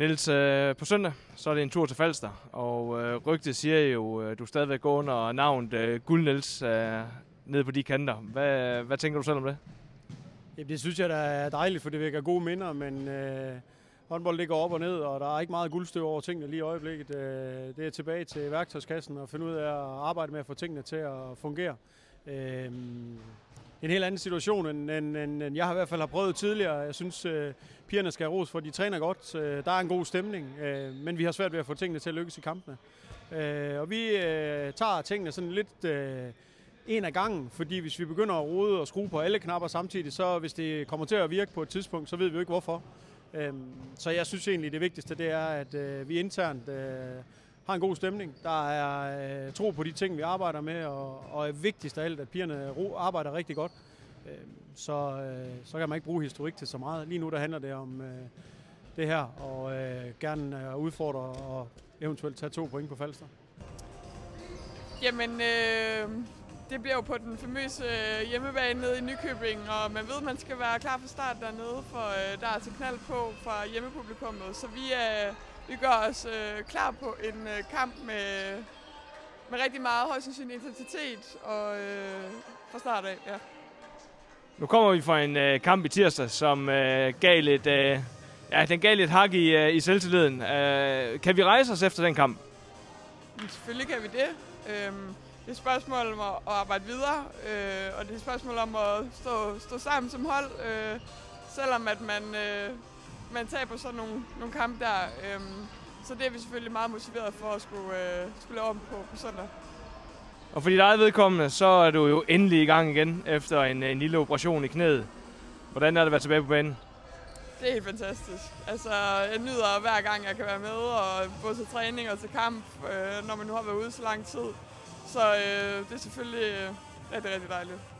Niels, på søndag så er det en tur til Falster, og rygtet siger jo, at du stadigvæk går under navnet Guld-Niels nede på de kanter. Hvad tænker du selv om det? Jamen, det synes jeg da er dejligt, for det vækker gode minder, men håndbold ligger op og ned, og der er ikke meget guldstøv over tingene lige i øjeblikket. Det er tilbage til værktøjskassen og finde ud af at arbejde med at få tingene til at fungere. En helt anden situation, end jeg har i hvert fald har prøvet tidligere. Jeg synes, pigerne skal have ros for, de træner godt. Der er en god stemning, men vi har svært ved at få tingene til at lykkes i kampene. Og vi tager tingene sådan lidt en af gangen, fordi hvis vi begynder at rode og skrue på alle knapper samtidig, så hvis det kommer til at virke på et tidspunkt, så ved vi jo ikke hvorfor. Så jeg synes egentlig, det vigtigste det er, at vi internt har en god stemning. Der er tro på de ting, vi arbejder med, og vigtigst af alt, at pigerne arbejder rigtig godt. Så kan man ikke bruge historik til så meget. Lige nu der handler det om det her, og gerne udfordre og eventuelt tage 2 point på Falster. Jamen, det bliver jo på den famøse hjemmebane nede i Nykøbing, og man ved, at man skal være klar for start dernede, for der er til knald på fra hjemmepublikummet. Så vi gør os klar på en kamp med rigtig meget højst sandsynlig intensitet og fra start af, ja. Nu kommer vi fra en kamp i tirsdag, som gav lidt hak i selvtilliden. Kan vi rejse os efter den kamp? Men selvfølgelig kan vi det. Det er et spørgsmål om at arbejde videre, og det er et spørgsmål om at stå sammen som hold, selvom at man taber sådan nogle kampe der. Så det er vi selvfølgelig meget motiveret for at skulle lave om på søndag. Og for dit eget vedkommende, så er du jo endelig i gang igen efter en lille operation i knæet. Hvordan er det at være tilbage på banen? Det er helt fantastisk. Altså, jeg nyder hver gang jeg kan være med, og både til træning og til kamp, når man nu har været ude så lang tid. Så det er selvfølgelig rigtig, rigtig dejligt.